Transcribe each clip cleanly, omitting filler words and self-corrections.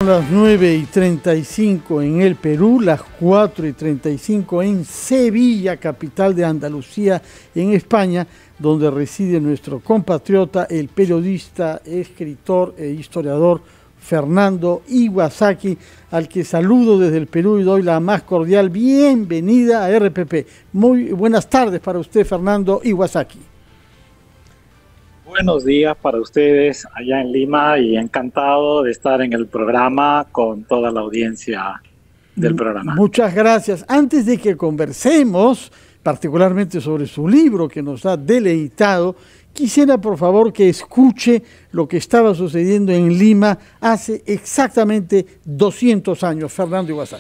Las 9:35 en el Perú, las 4:35 en Sevilla, capital de Andalucía, en España, donde reside nuestro compatriota, el periodista, escritor e historiador Fernando Iwasaki, al que saludo desde el Perú y doy la más cordial bienvenida a RPP. Muy buenas tardes para usted, Fernando Iwasaki. Buenos días para ustedes allá en Lima y encantado de estar en el programa con toda la audiencia del programa. Muchas gracias. Antes de que conversemos particularmente sobre su libro que nos ha deleitado, quisiera por favor que escuche lo que estaba sucediendo en Lima hace exactamente 200 años. Fernando Iwasaki.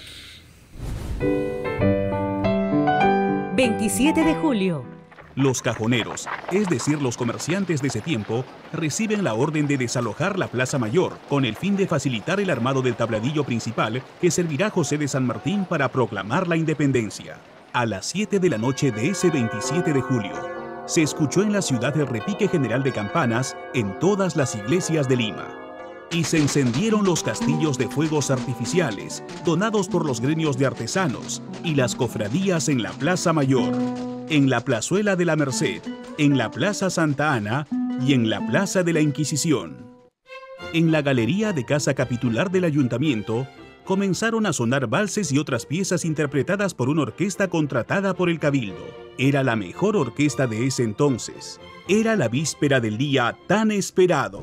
27 de julio. Los cajoneros, es decir, los comerciantes de ese tiempo, reciben la orden de desalojar la Plaza Mayor con el fin de facilitar el armado del tabladillo principal que servirá a José de San Martín para proclamar la independencia. A las 7 de la noche de ese 27 de julio, se escuchó en la ciudad el repique general de campanas en todas las iglesias de Lima. Y se encendieron los castillos de fuegos artificiales, donados por los gremios de artesanos y las cofradías en la Plaza Mayor, en la Plazuela de la Merced, en la Plaza Santa Ana y en la Plaza de la Inquisición. En la galería de Casa Capitular del Ayuntamiento, comenzaron a sonar valses y otras piezas interpretadas por una orquesta contratada por el Cabildo. Era la mejor orquesta de ese entonces. Era la víspera del día tan esperado.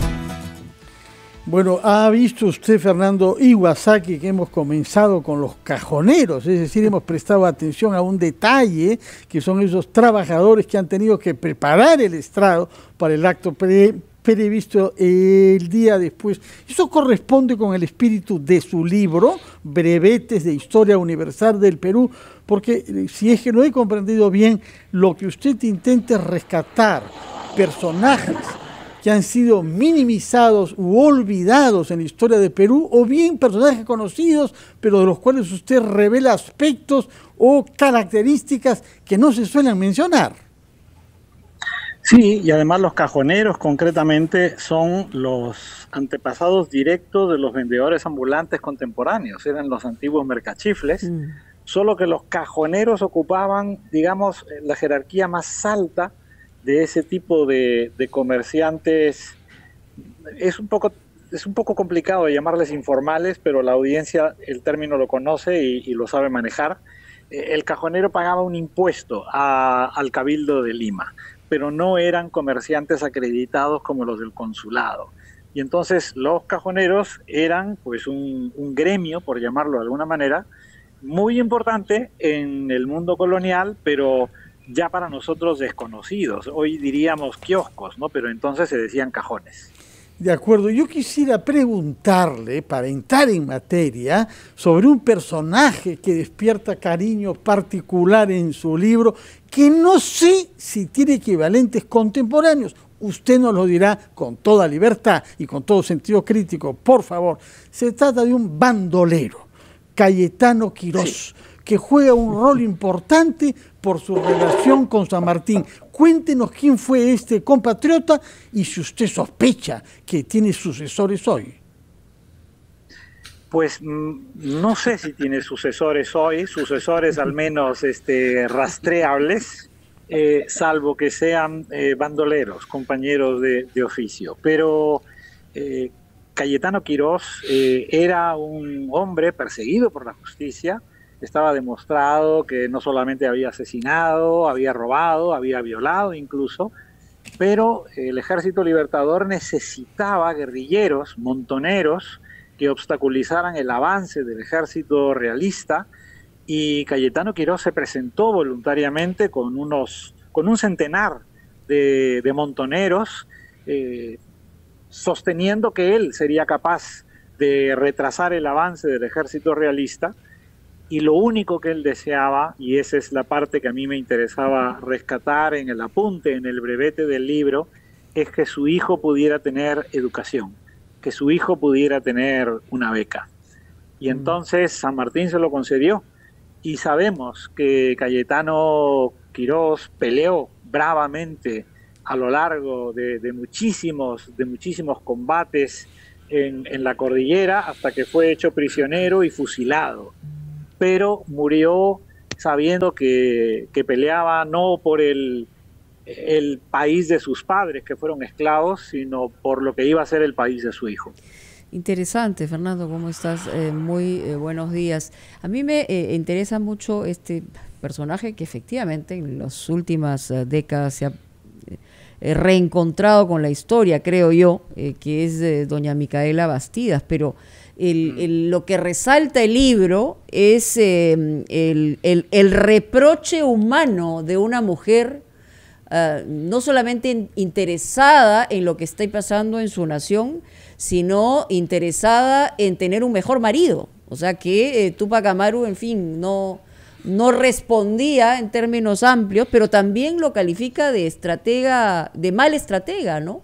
Bueno, ha visto usted, Fernando Iwasaki, que hemos comenzado con los cajoneros, es decir, hemos prestado atención a un detalle, que son esos trabajadores que han tenido que preparar el estrado para el acto previsto el día después. Eso corresponde con el espíritu de su libro, Brevetes de Historia Universal del Perú, porque si es que no he comprendido bien, lo que usted intenta es rescatar personajes que han sido minimizados u olvidados en la historia de Perú, o bien personajes conocidos, pero de los cuales usted revela aspectos o características que no se suelen mencionar. Sí, y además los cajoneros concretamente son los antepasados directos de los vendedores ambulantes contemporáneos, eran los antiguos mercachifles, solo que los cajoneros ocupaban, digamos, la jerarquía más alta de ese tipo de comerciantes. Es un poco complicado llamarles informales, pero la audiencia el término lo conoce y lo sabe manejar. El cajonero pagaba un impuesto al Cabildo de Lima, pero no eran comerciantes acreditados como los del consulado. Y entonces los cajoneros eran pues un gremio, por llamarlo de alguna manera, muy importante en el mundo colonial, pero ya para nosotros desconocidos. Hoy diríamos kioscos, ¿no? Pero entonces se decían cajones. De acuerdo, yo quisiera preguntarle, para entrar en materia, sobre un personaje que despierta cariño particular en su libro, que no sé si tiene equivalentes contemporáneos. Usted nos lo dirá con toda libertad y con todo sentido crítico, por favor. Se trata de un bandolero, Cayetano Quirós, sí, que juega un rol importante por su relación con San Martín. Cuéntenos quién fue este compatriota y si usted sospecha que tiene sucesores hoy. Pues no sé si tiene sucesores hoy, sucesores al menos rastreables, salvo que sean bandoleros, compañeros de oficio. Pero Cayetano Quirós era un hombre perseguido por la justicia. Estaba demostrado que no solamente había asesinado, había robado, había violado incluso, pero el Ejército Libertador necesitaba guerrilleros, montoneros, que obstaculizaran el avance del ejército realista, y Cayetano Quirós se presentó voluntariamente con un centenar de montoneros, sosteniendo que él sería capaz de retrasar el avance del ejército realista. Y lo único que él deseaba, y esa es la parte que a mí me interesaba rescatar en el apunte, en el brevete del libro, es que su hijo pudiera tener educación, que su hijo pudiera tener una beca. Y entonces San Martín se lo concedió. Y sabemos que Cayetano Quirós peleó bravamente a lo largo de muchísimos combates en la cordillera hasta que fue hecho prisionero y fusilado. Pero murió sabiendo que peleaba no por el país de sus padres, que fueron esclavos, sino por lo que iba a ser el país de su hijo. Interesante, Fernando, ¿cómo estás? Muy buenos días. A mí me interesa mucho este personaje que efectivamente en las últimas décadas se ha reencontrado con la historia, creo yo, que es doña Micaela Bastidas, pero lo que resalta el libro es el reproche humano de una mujer no solamente interesada en lo que está pasando en su nación, sino interesada en tener un mejor marido. O sea que Túpac Amaru, en fin, no respondía en términos amplios, pero también lo califica de estratega, de mal estratega, ¿no?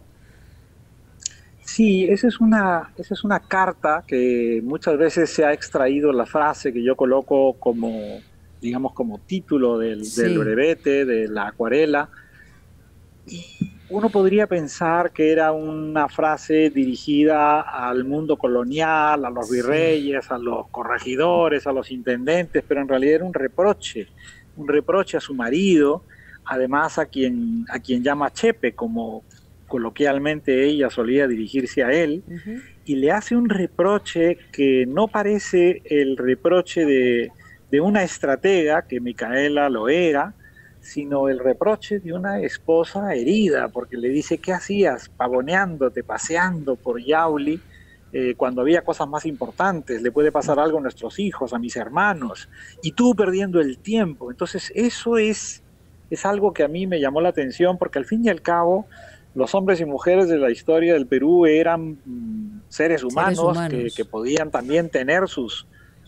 Sí, esa es una carta que muchas veces se ha extraído la frase que yo coloco como, digamos, como título del brevete, de la acuarela. Y uno podría pensar que era una frase dirigida al mundo colonial, a los virreyes, a los corregidores, a los intendentes, pero en realidad era un reproche a su marido, además a quien llama Chepe, como coloquialmente ella solía dirigirse a él, y le hace un reproche que no parece el reproche de una estratega, que Micaela lo era, sino el reproche de una esposa herida, porque le dice: ¿qué hacías pavoneándote, paseando por Yauli, cuando había cosas más importantes? Le puede pasar algo a nuestros hijos, a mis hermanos, y tú perdiendo el tiempo. Entonces eso es algo que a mí me llamó la atención, porque al fin y al cabo los hombres y mujeres de la historia del Perú eran seres humanos. Que podían también tener sus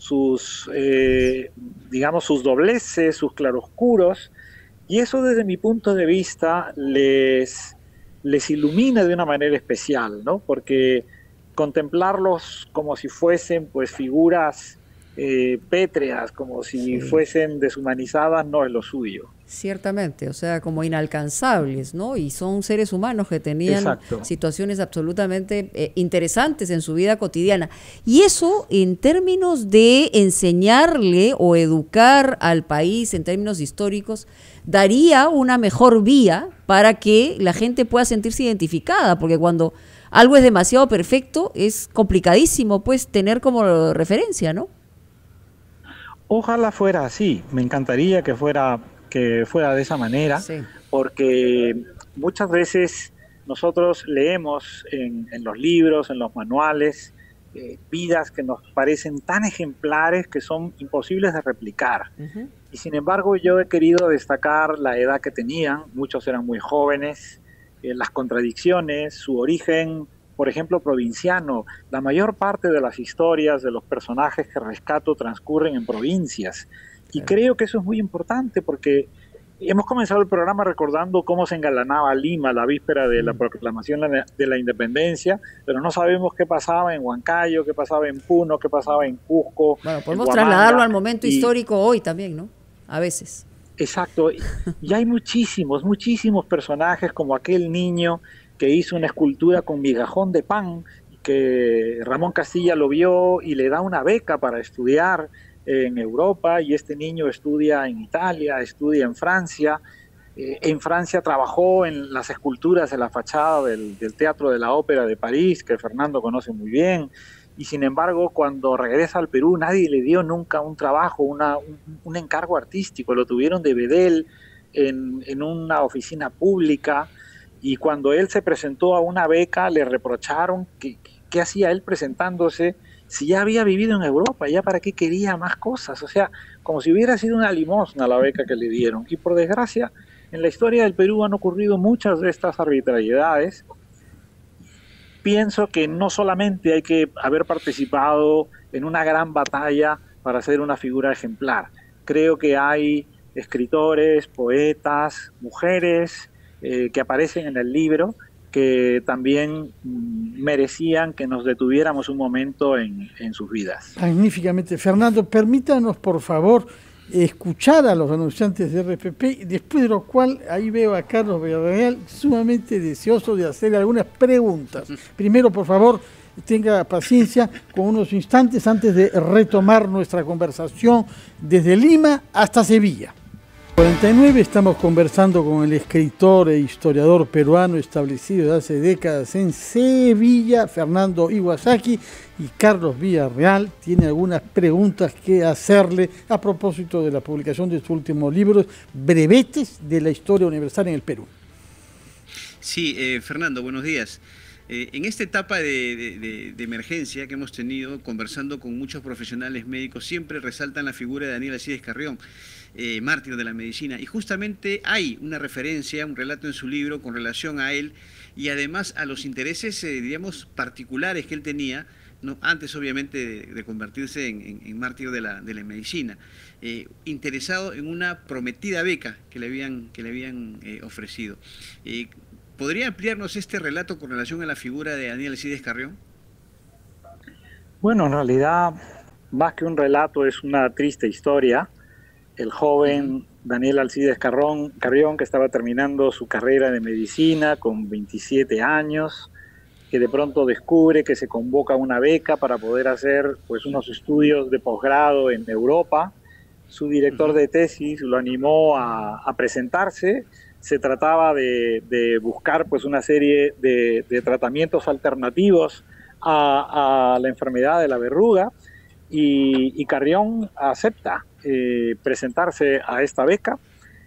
digamos, sus dobleces, sus claroscuros. Y eso, desde mi punto de vista, les ilumina de una manera especial, ¿no? Porque contemplarlos como si fuesen, pues, figuras pétreas, como si fuesen deshumanizadas, no es lo suyo. Ciertamente, o sea, como inalcanzables, ¿no? Y son seres humanos que tenían situaciones absolutamente interesantes en su vida cotidiana. Y eso, en términos de enseñarle o educar al país, en términos históricos, daría una mejor vía para que la gente pueda sentirse identificada, porque cuando algo es demasiado perfecto, es complicadísimo, pues, tener como referencia, ¿no? Ojalá fuera así, me encantaría que fuera de esa manera, porque muchas veces nosotros leemos en los libros, en los manuales, vidas que nos parecen tan ejemplares que son imposibles de replicar. Y sin embargo, yo he querido destacar la edad que tenían. Muchos eran muy jóvenes, las contradicciones, su origen, por ejemplo, provinciano. La mayor parte de las historias de los personajes que rescato transcurren en provincias. Y creo que eso es muy importante, porque hemos comenzado el programa recordando cómo se engalanaba Lima la víspera de la proclamación de la independencia, pero no sabemos qué pasaba en Huancayo, qué pasaba en Puno, qué pasaba en Cusco. Bueno, podemos trasladarlo al momento histórico hoy también, ¿no? A veces. Exacto. Y hay muchísimos personajes, como aquel niño que hizo una escultura con migajón de pan, que Ramón Castilla lo vio y le da una beca para estudiar en Europa, y este niño estudia en Italia, estudia en Francia. En Francia trabajó en las esculturas de la fachada del Teatro de la Ópera de París, que Fernando conoce muy bien, y sin embargo, cuando regresa al Perú, nadie le dio nunca un trabajo, un encargo artístico. Lo tuvieron de bedel en una oficina pública, y cuando él se presentó a una beca, le reprocharon qué hacía él presentándose si ya había vivido en Europa, ya para qué quería más cosas. O sea, como si hubiera sido una limosna la beca que le dieron. Y por desgracia, en la historia del Perú han ocurrido muchas de estas arbitrariedades. Pienso que no solamente hay que haber participado en una gran batalla para ser una figura ejemplar. Creo que hay escritores, poetas, mujeres que aparecen en el libro, que también merecían que nos detuviéramos un momento en sus vidas. Magníficamente. Fernando, permítanos, por favor, escuchar a los anunciantes de RPP, después de lo cual ahí veo a Carlos Villarreal sumamente deseoso de hacer algunas preguntas. Primero, por favor, tenga paciencia con unos instantes antes de retomar nuestra conversación desde Lima hasta Sevilla. 49 estamos conversando con el escritor e historiador peruano establecido desde hace décadas en Sevilla, Fernando Iwasaki, y Carlos Villarreal tiene algunas preguntas que hacerle a propósito de la publicación de su último libro, Brevetes de la Historia Universal en el Perú. Sí, Fernando, buenos días. En esta etapa de emergencia que hemos tenido, conversando con muchos profesionales médicos, siempre resaltan la figura de Daniel Alcides Carrión, mártir de la medicina. Y justamente hay una referencia, un relato en su libro con relación a él y además a los intereses, diríamos, particulares que él tenía, ¿no? Antes obviamente de convertirse en mártir de la medicina. Interesado en una prometida beca que le habían ofrecido. ¿Podría ampliarnos este relato con relación a la figura de Daniel Alcides Carrión? Bueno, en realidad, más que un relato, es una triste historia. El joven Daniel Alcides Carrión, que estaba terminando su carrera de medicina con 27 años, que de pronto descubre que se convoca una beca para poder hacer pues, unos estudios de posgrado en Europa. Su director de tesis lo animó a presentarse. Se trataba de buscar pues, una serie de tratamientos alternativos a la enfermedad de la verruga, y Carrión acepta presentarse a esta beca,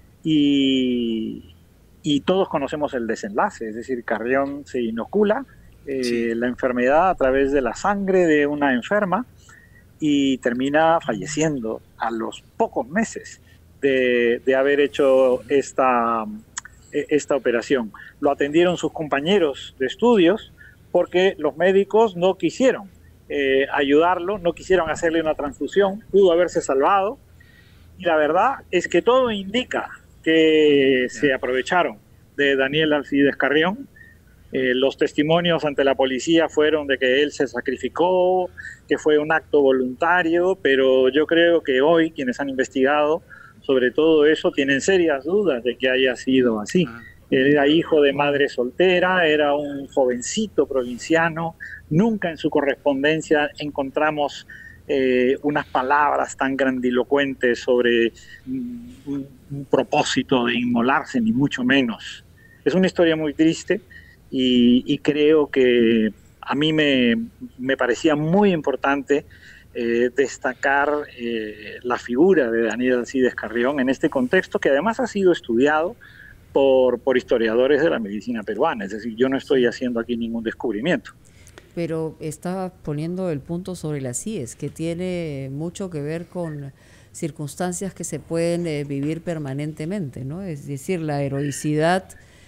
y todos conocemos el desenlace, es decir, Carrión se inocula la enfermedad a través de la sangre de una enferma y termina falleciendo a los pocos meses de haber hecho esta operación. Lo atendieron sus compañeros de estudios porque los médicos no quisieron ayudarlo, no quisieron hacerle una transfusión, pudo haberse salvado, y la verdad es que todo indica que se aprovecharon de Daniel Alcides Carrión. Los testimonios ante la policía fueron de que él se sacrificó, que fue un acto voluntario, pero yo creo que hoy quienes han investigado sobre todo eso tienen serias dudas de que haya sido así. Él era hijo de madre soltera, era un jovencito provinciano, nunca en su correspondencia encontramos unas palabras tan grandilocuentes sobre un propósito de inmolarse, ni mucho menos. Es una historia muy triste y creo que a mí me parecía muy importante destacar la figura de Daniel Alcides Carrión en este contexto, que además ha sido estudiado por historiadores de la medicina peruana. Es decir, yo no estoy haciendo aquí ningún descubrimiento. Pero está poniendo el punto sobre las IES, que tiene mucho que ver con circunstancias que se pueden vivir permanentemente, ¿no? Es decir, la heroicidad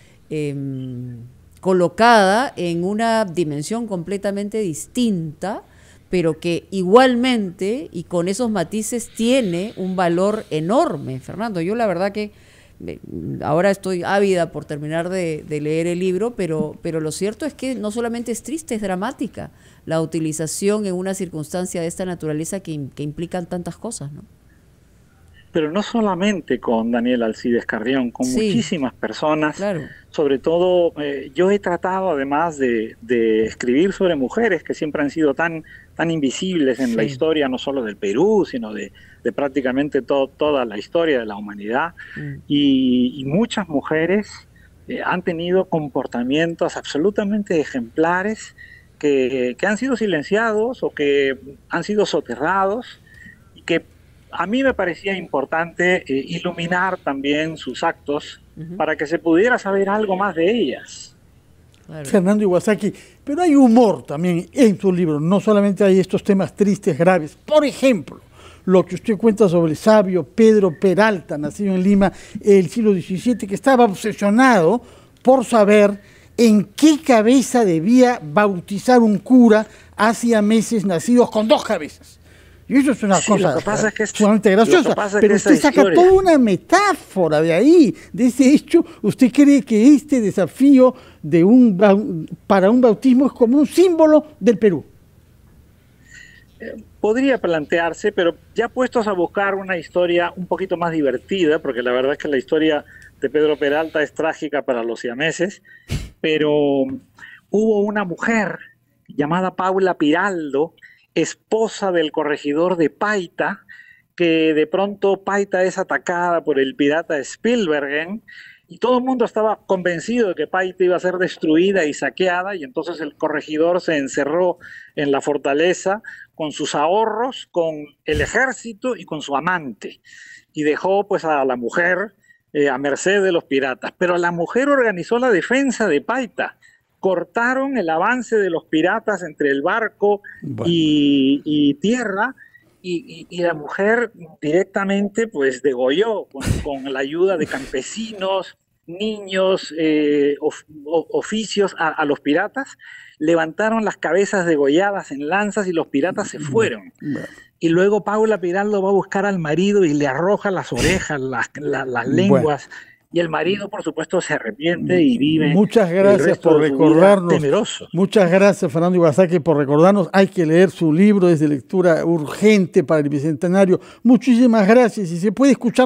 colocada en una dimensión completamente distinta, pero que igualmente y con esos matices tiene un valor enorme. Fernando, yo la verdad que ahora estoy ávida por terminar de leer el libro, pero lo cierto es que no solamente es triste, es dramática la utilización en una circunstancia de esta naturaleza que implican tantas cosas, ¿no? Pero no solamente con Daniel Alcides Carrión, con muchísimas personas. Claro. Sobre todo, yo he tratado además de escribir sobre mujeres que siempre han sido tan invisibles en la historia, no solo del Perú, sino de prácticamente toda la historia de la humanidad. Y muchas mujeres han tenido comportamientos absolutamente ejemplares que han sido silenciados o que han sido soterrados, y que a mí me parecía importante iluminar también sus actos para que se pudiera saber algo más de ellas. Claro. Fernando Iwasaki, pero hay humor también en tu libro, no solamente hay estos temas tristes, graves. Por ejemplo, lo que usted cuenta sobre el sabio Pedro Peralta, nacido en Lima el siglo XVII, que estaba obsesionado por saber en qué cabeza debía bautizar un cura hacía meses nacidos con dos cabezas. Y eso es una cosa sumamente graciosa, pero usted saca toda una metáfora de ahí, de ese hecho. ¿Usted cree que este desafío para un bautismo es como un símbolo del Perú? Podría plantearse, pero ya puestos a buscar una historia un poquito más divertida, porque la verdad es que la historia de Pedro Peralta es trágica para los siameses, pero hubo una mujer llamada Paula Piraldo, esposa del corregidor de Paita, que de pronto Paita es atacada por el pirata Spielbergen, y todo el mundo estaba convencido de que Paita iba a ser destruida y saqueada, y entonces el corregidor se encerró en la fortaleza con sus ahorros, con el ejército y con su amante, y dejó pues a la mujer a merced de los piratas. Pero la mujer organizó la defensa de Paita. Cortaron el avance de los piratas entre el barco y tierra, y la mujer directamente pues degolló con la ayuda de campesinos, niños, oficios a los piratas. Levantaron las cabezas degolladas en lanzas y los piratas se fueron. Y luego Paula Piraldo va a buscar al marido y le arroja las orejas, las lenguas. Y el marido, por supuesto, se arrepiente y vive. Muchas gracias por recordarnos. Temeroso. Muchas gracias, Fernando Iwasaki, por recordarnos. Hay que leer su libro, es de lectura urgente para el Bicentenario. Muchísimas gracias y se puede escuchar.